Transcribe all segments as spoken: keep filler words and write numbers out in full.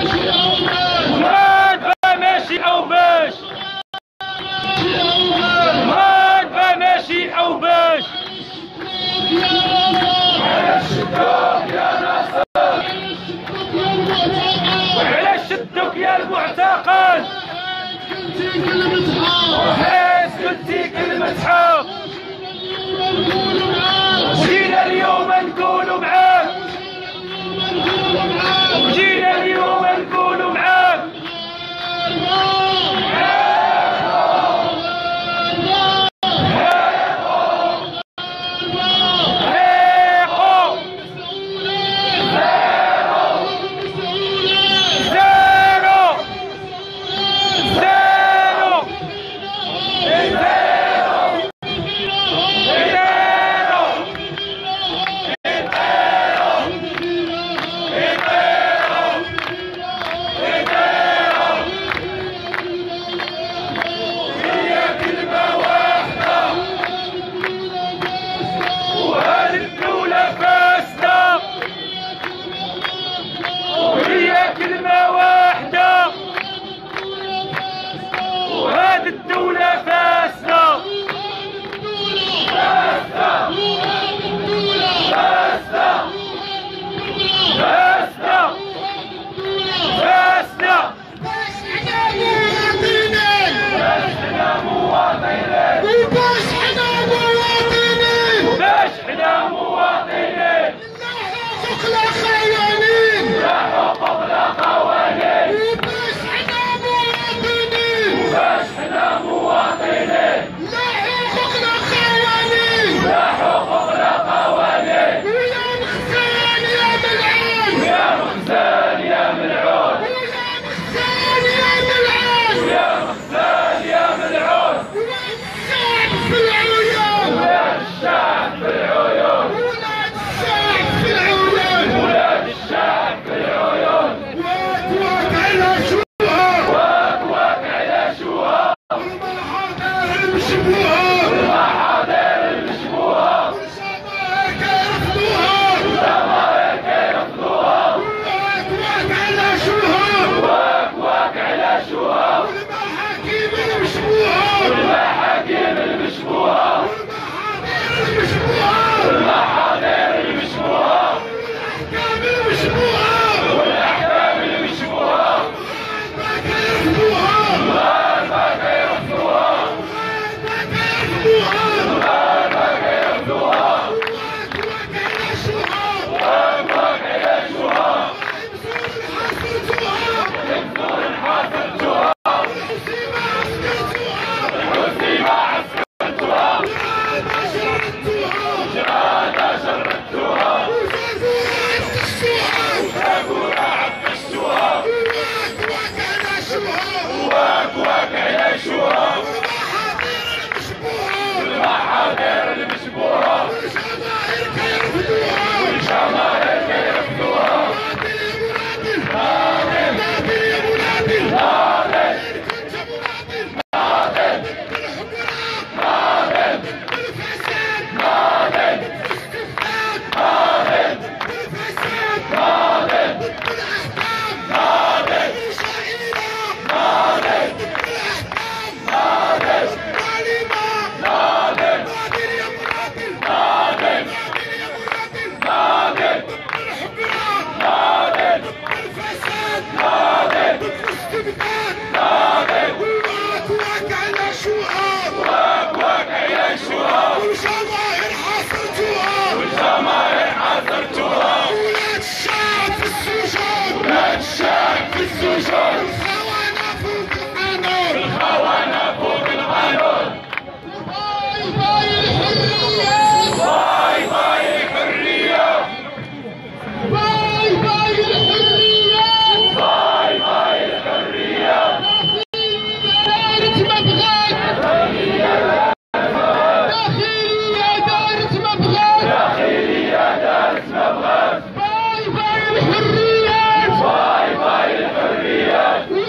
غادبة ماشي أو باش، غادبة ماشي أو باش. علاش شدوك يا ناصر، وعلاش شدوك يا المعتقل، وحيت قلتي كلمة حق، وجينا اليوم نقولوا معاك، وجينا اليوم نقولوا معاك. كلمة واحدة وهذه الدولة فاسدة، فاسدة، فاسدة، فاسدة، فاسدة. باش حنا مواطنين، باش حنا مواطنين، باش حنا مواطنين، لا حقوق لا خيالين، لا حقوق لا قوانين، باش حنا مواطنين، باش حنا مواطنين، لا حقوق لا قوانين، لا حقوق لا قوانين. ويا مخزان يا ملعون، ويا مخزان يا ملعون، ويا مخزان يا ملعون، ويا مخزان يا ملعون. ولاد الشعب في العيون، ولاد الشعب في العيون، ولاد الشعب في العيون، ولاد الشعب في العيون. واك واك على شوها، واك واك على شوها، والمحاضر المشبوهة، والمحاضر المشبوهة، والجماهير كيرفضوها، والجماهير كيرفضوها. واك واك على شوها، واك واك على شوها، والمحاكم المشبوهة، والمحاكم المشبوهة، والمحاضر المشبوهة، والمحاضر المشبوهة، والأحكام المشبوهة، والأحكام المشبوهة. ما كيرفضوها، ما كيرفضوها، ما كيرفضوها، ما كيرفضوها. واك واك على شوها، واك واك على شوها، انزور حاصرتوها، والحوثي ما عسكرتوها، والحوثي ما عسكرتوها، والجرادة شردتوها، والجرادة شردتوها، وزرزورة عطشتوها، وزرزورة عطشتوها. واك واك على شوها، واك واك على شوها، والمحاضر المشبوهة، والمحاضر المشبوهة، والجماهير كيرفضوها، والجماهير كيرفضوها. ناضل يا مناضل، ناضل يا مناضل، ناضل كنت مناضل، ناضل بالحقرة، ناضل بالفساد، ناضل بالاستبداد، ناضل بالفساد، ناضل بالاحكام، ناضل بالشائعة، ناضل بالاحكام، ناضل بالظالمة، ناضل ناضل يا مناضل، ناضل ناضل يا مناضل، ناضل بالحقرة، ناضل بالفساد، ناضل بالاستبداد، ناضل. واك واك على شوها، واك واك على شوها، والجماهير حاصرتوها، والجماهير حاصرتوها. ولاد الشعب في السجون، ولاد الشعب في السجون، الخونة فوق القانون، الخونة فوق القانون. باي باي الحرية، باي باي الحرية، باي باي الحرية، باي باي الحرية. دارت ما بغات، داخلية دارت ما بغات، داخلية دارت ما بغات. باي باي الحرية، باي باي الحرية.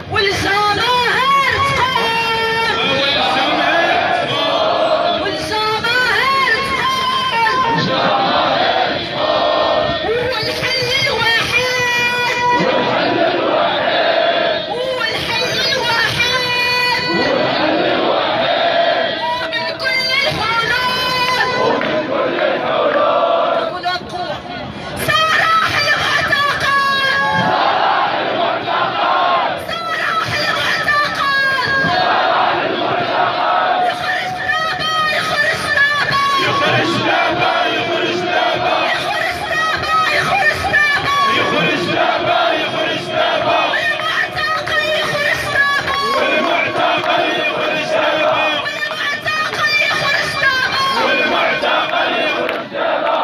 والجماهير تقول والجماهير تقول هو الحل الوحيد هو الحل الوحيد هو الحل الوحيد ومن كل الحلول ومن كل الحلول ولا قوة سراح المعتقل سراح المعتقل سراح المعتقل يخرج رابا يخرج رابا يخرج لعبة يخرج لعبة يخرج رابا يخرج رابا يخرج لعبة يخرج لعبة والمعتقل يخرج رابا والمعتقل يخرج لعبة والمعتقل يخرج رابا والمعتقل يخرج لعبة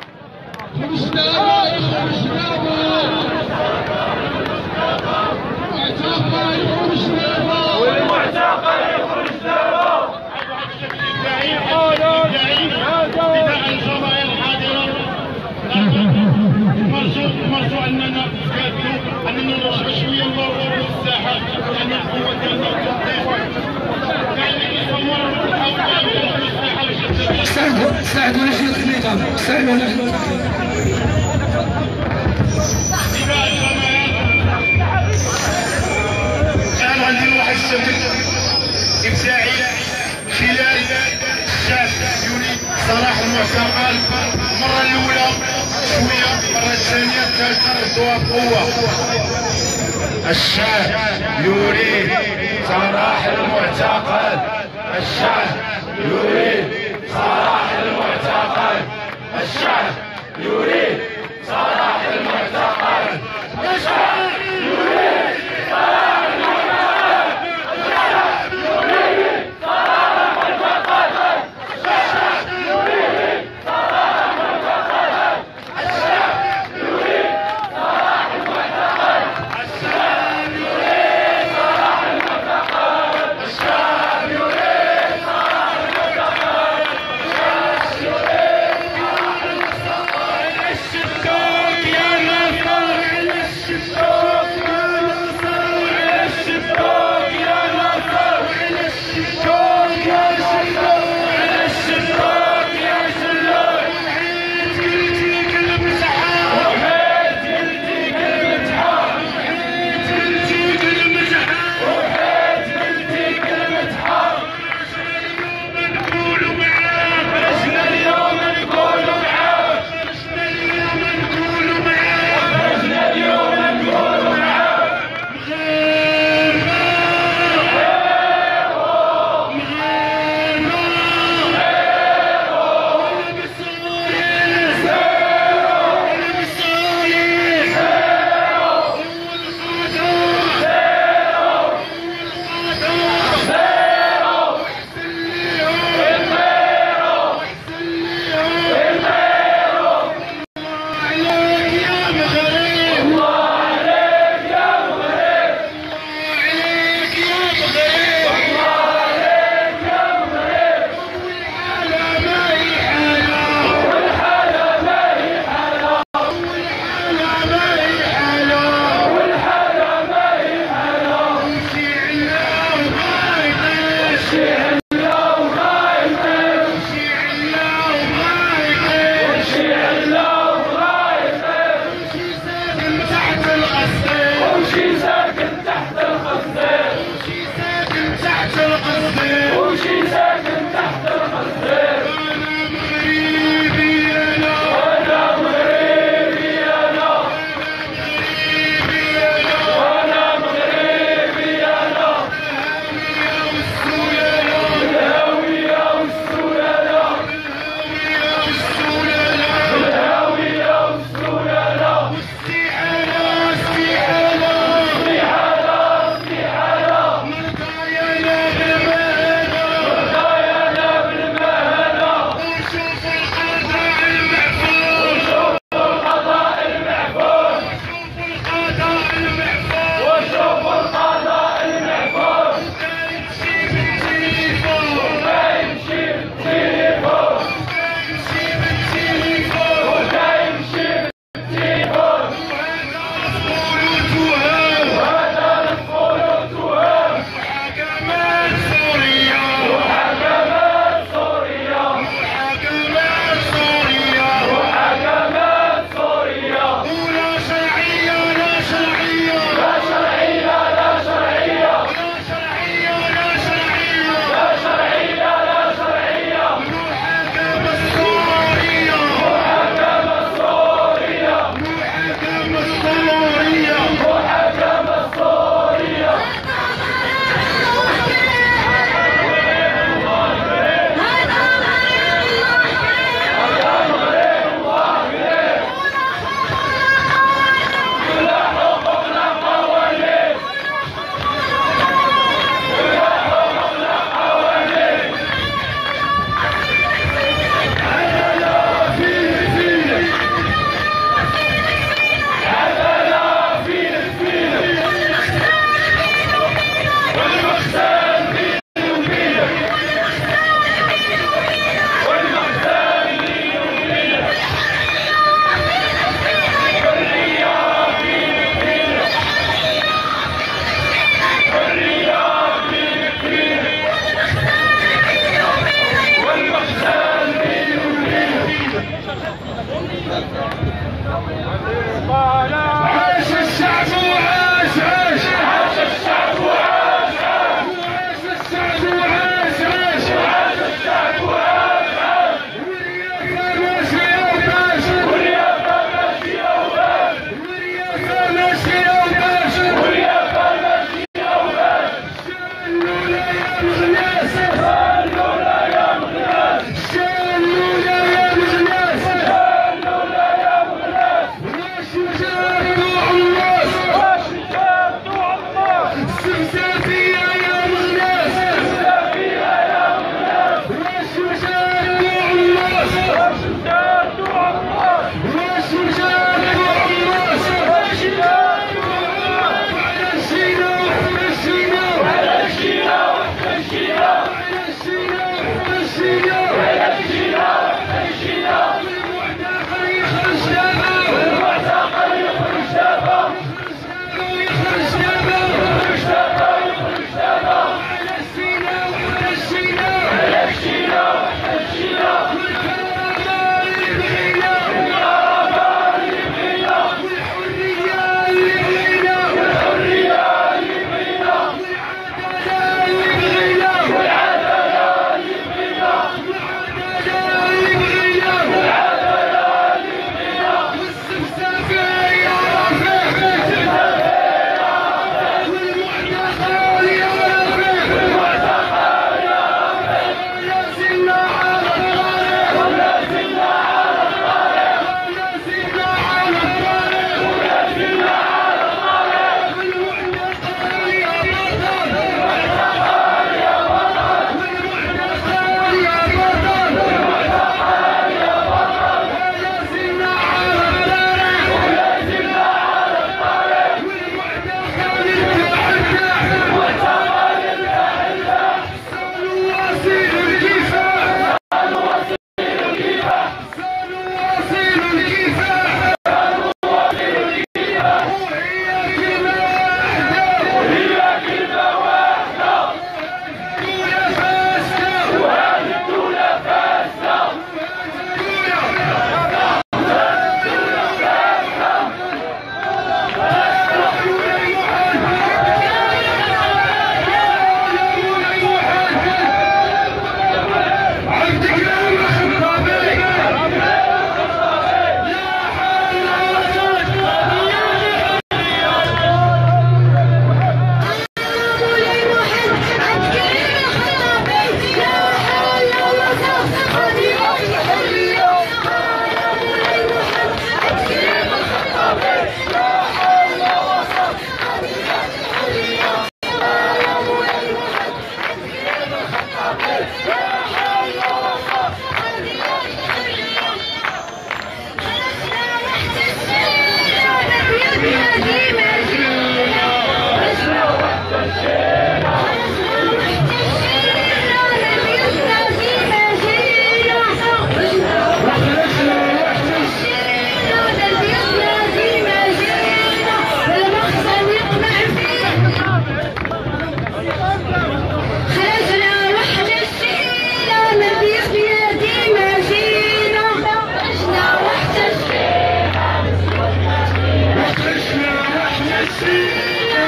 والمعتقل يخرج لعبة نداء الجماهير الحاضرة مرجو اننا نتكاتلوا اننا نرجعوا شويه للور والساحه لان القوه ديالنا استعدوا استعدوا لجنة النظام استعدوا لجنة نداء الجماهير الان غنديروا واحد الشكل ابداعي خلال الشعب يريد صلاح المعتقل المره الاولى شويه المره الثانيه الثالثه ردوها بقوه. الشعب يريد سراح المعتقل الشعب يريد سراح المعتقل الشعب يريد سراح المعتقل الشعب يريد سراح المعتقل الشعب يريد سراح المعتقل الشعب يريد سراح المعتقل الشعب يريد سراح المعتقل الشعب يريد سراح المعتقل الشعب يريد سراح المعتقل الشعب يريد سراح المعتقل الشكوك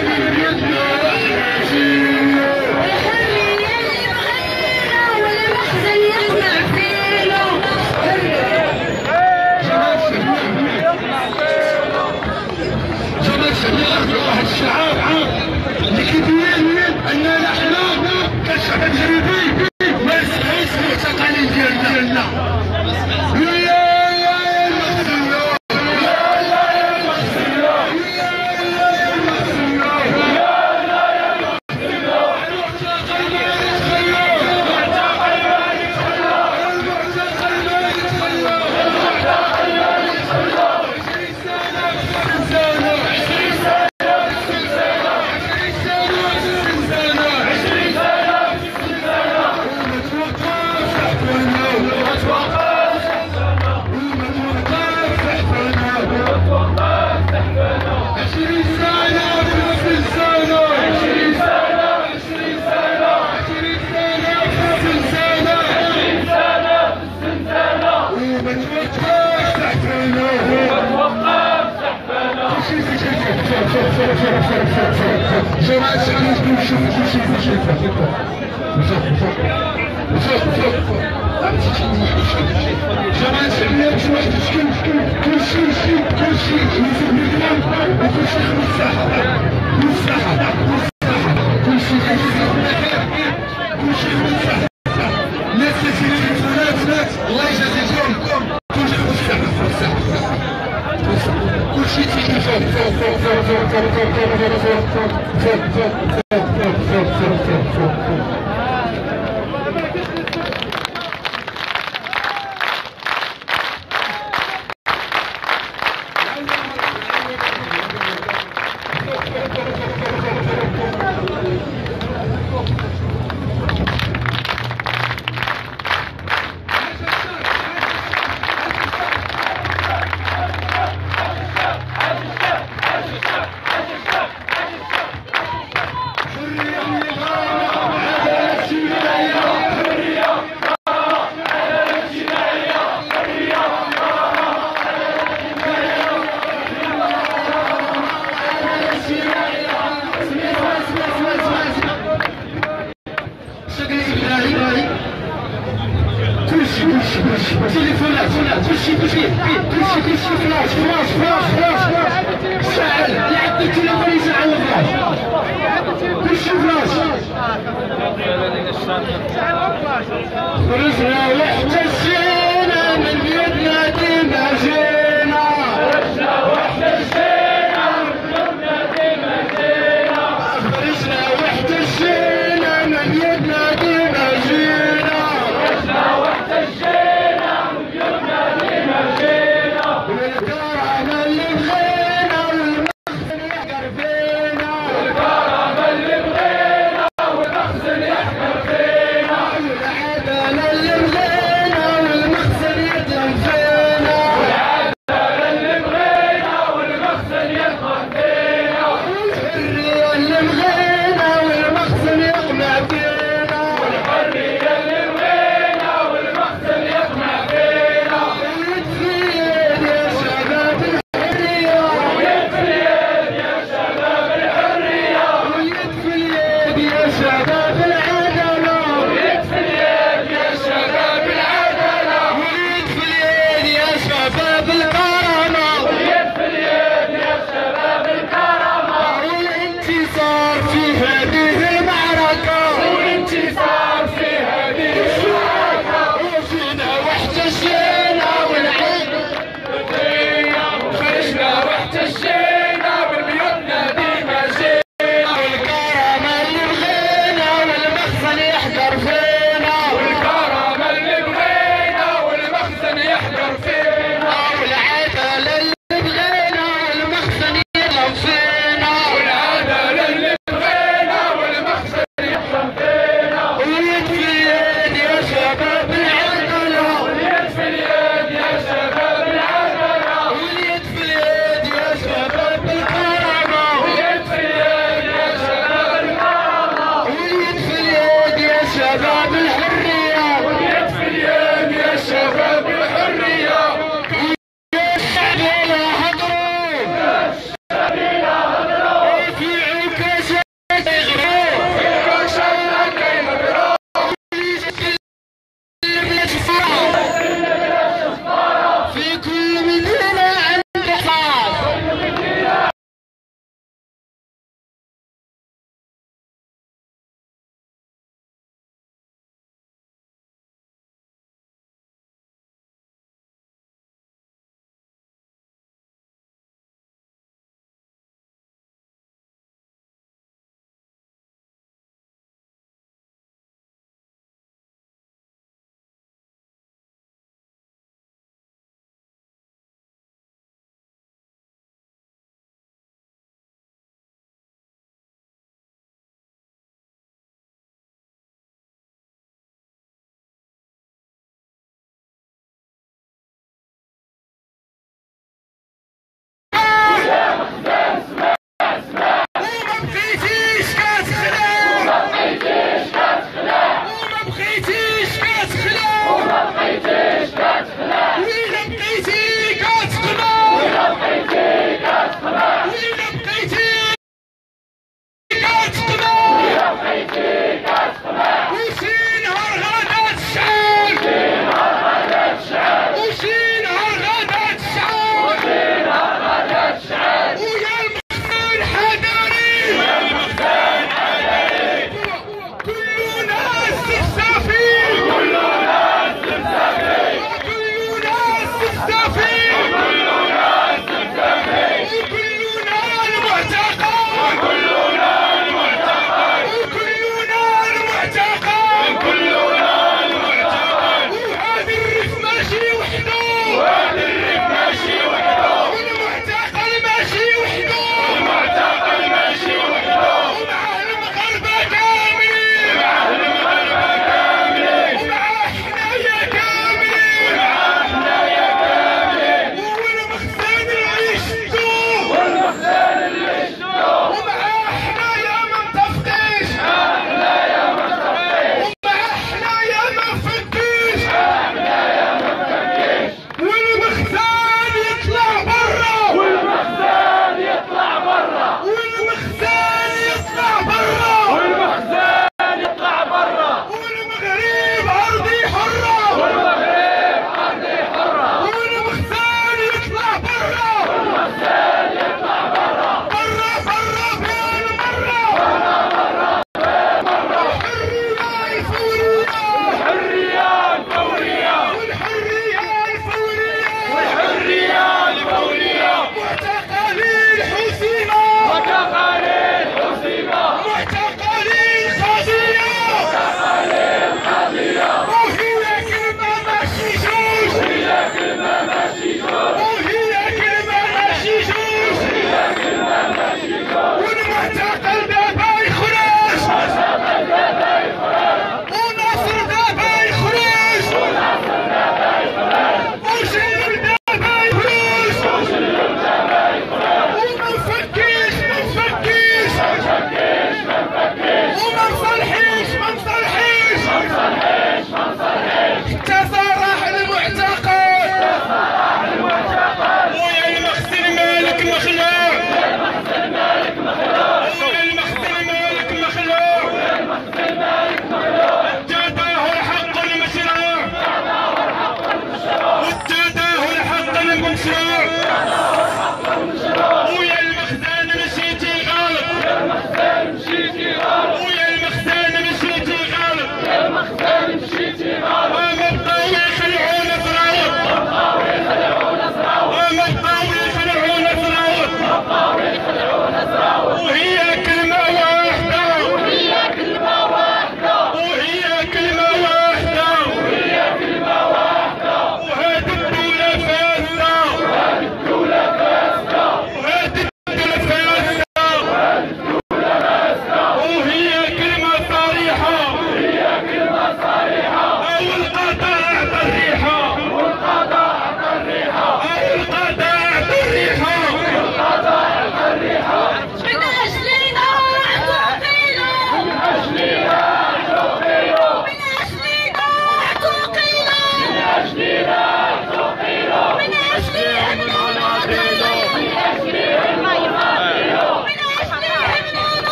اللي بغينا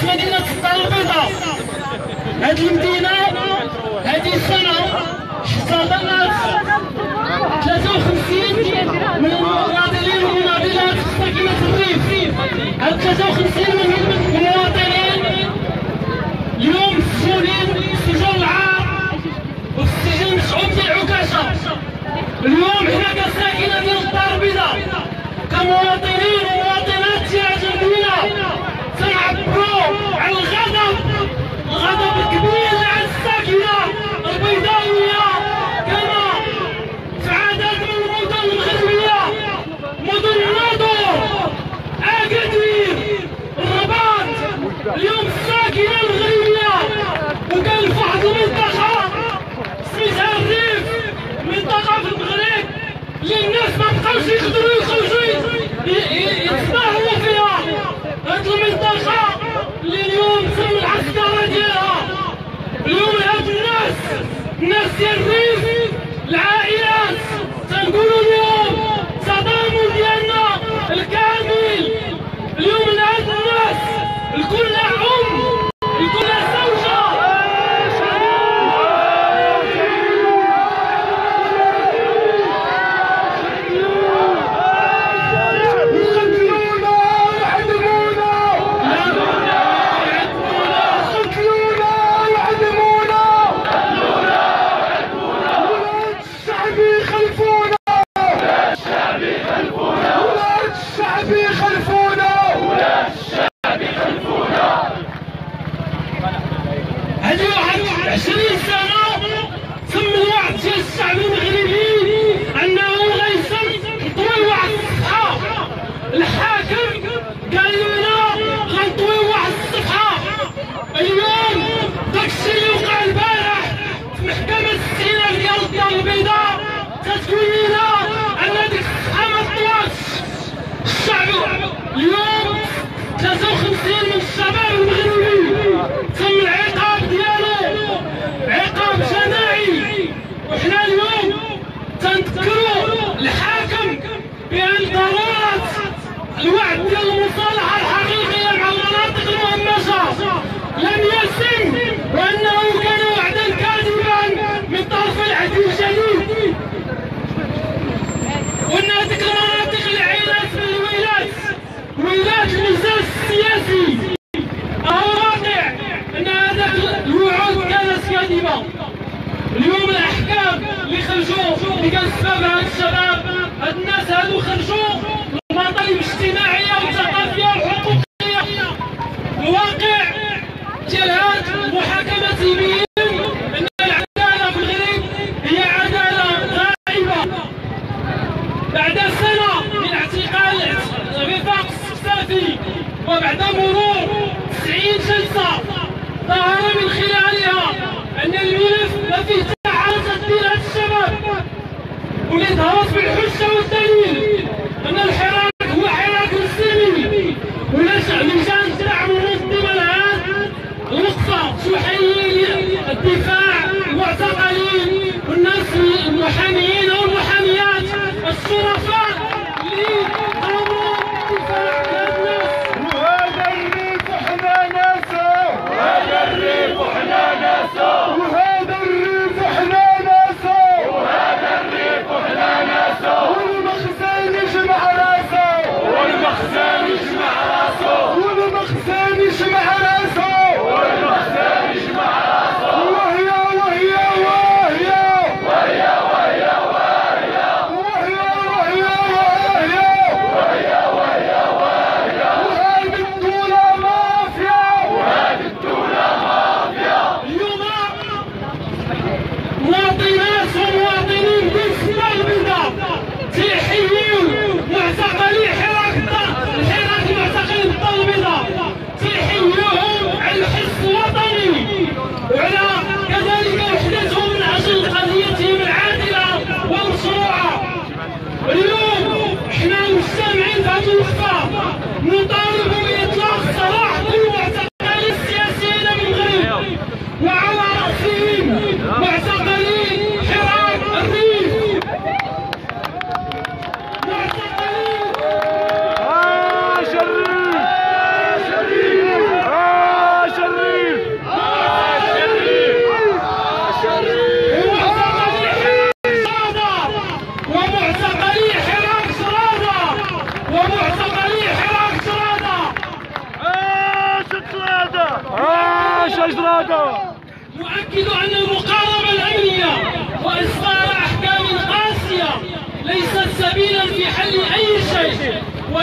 مدينة الدار البيضاء. هذه المدينة هذه السنة احتضنت ثلاثة وخمسين من المناضلين والمناضلات ساكنة الريف. هاد ثلاثة وخمسين من المواطنين اليوم مسجونين في السجون العام وفي السجن المشعوب ديال عكاشة. اليوم حنا كساكنة ديال الدار البيضاء كمواطنين ومواطنات ديال هذه المدينة تنعبروا على الغضب الغضب الكبير على الساكنة البيضاوية كما في عدد من المدن المغربية، مدن الناظور، أكادير، الرباط. اليوم الساكنة المغربية وكان في واحد المنطقة سميتها الريف، منطقة في المغرب اللي الناس ما بقاوش يقدروا يخرجوا يتظاهروا فيها. هاد المنطقة اللي اليوم تم العسكرة ديالها. اليوم هاد الناس الناس ديال الريف العائلات تنقولوا اليوم تضامن ديالنا الكامل. اليوم لهاد الناس الكل أم الكل زوجة. هذه واحد عشرين سنة تم الوعد ديال الشعب المغربي أنه غيسم يطوي واحد الصفحة. الحاكم قال لنا غنطوي واحد الصفحة. اليوم داكشي اللي وقع البارح في محكمة الاستئناف ديال الدار البيضاء تتقول لنا أن ديك الصفحة ما طواتش. الشعب اليوم ثلاثة وخمسين من الشباب المغربي تم العقاب ديالو عقاب جماعي. وحنا اليوم تنذكروا الحاكم بأن ضرورة الوعد ديال المصالحة الحقيقية مع المناطق المهمشة لم يتم، وأنه كان وعدا كاذبا من طرف العهد الجديد، وأن هذيك المناطق اللي عينات من الولايات ولايات المزاج السياسي أهو واقع أن هذاك الوعود كانت كاذبة. اليوم الأحكام اللي خرجوا اللي كان سببها هاد الشباب هاد الناس هادو خرجوا المطالب الاجتماعية والثقافية والحقوقية. الواقع ديال هاد المحاكمة تبين أن العدالة في المغرب هي عدالة غائبة. بعد سنة من اعتقال رفاق السقسافي وبعد مرور تسعين جلسة ظهر من خلالها أن الملف ما فيه تعارض ديال هاد الشباب، واللي ظهرت بالحجة والدليل أن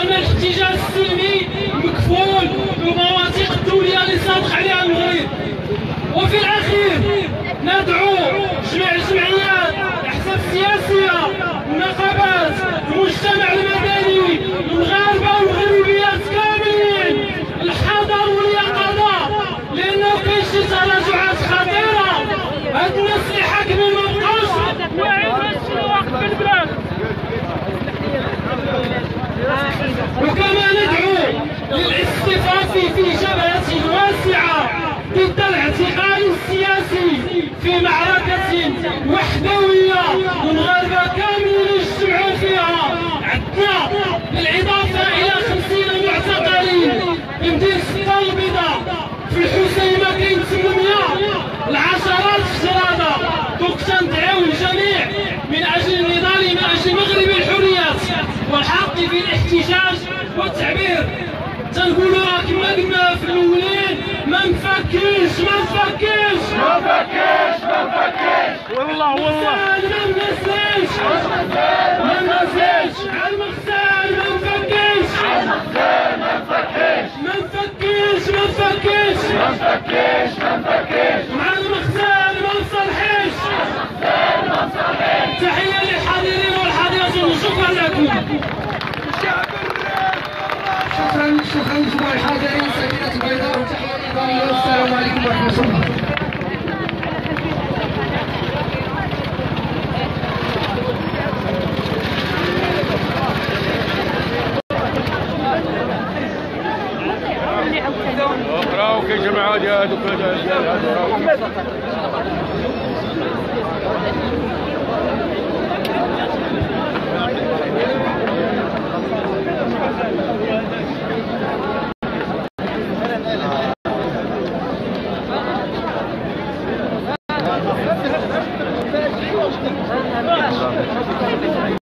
بأن الاحتجاج السلمي مكفول بالمواثيق الدولية اللي صادق عليها المغرب. وفي الأخير ندعو جميع الجمعيات، الأحزاب السياسية، النقابات، المجتمع المدني، المغاربة والمغربيات كاملين الحذر واليقظة، لأنه كاين شي تراجعات خطيرة. هاد الناس اللي حاكمين مبقاوش واعيين السلوك في البلاد. وكما ندعو للاصطفاف في جبهة واسعة ضد الاعتقال السياسي في معركة وحدوية المغاربة كاملين يجتمعوا فيها. عندنا بالإضافة إلى خمسين معتقلين في مدينة ستة البيضاء، في الحسيمة كاين ثمانمية، العشرات في جرادة. دونك تندعو الجميع من أجل النضال من أجل مغرب الحريات والحق في الاحتجاج والتعبير. تنقولوا راه كما قلنا في الاولين، ما نفكرش ما نفكرش ما نفكرش ما نفكرش والله والله ما ننساش ما ننساش على المغسال ما نفكرش على المغسال ما نفكرش ما نفكرش ما نفكرش ما نفكرش ما نفكرش مع المغسال ما نصلحش المغسال ما نصلحش. تحية للحاضرين والحاضرات وشكرا لكم. شكرا شكرا جميع الحاضرين. سكينة البيضاء وتحية إيطالية والسلام عليكم ورحمة الله. راهو كاين جماعة ديال هادوك ديال هادو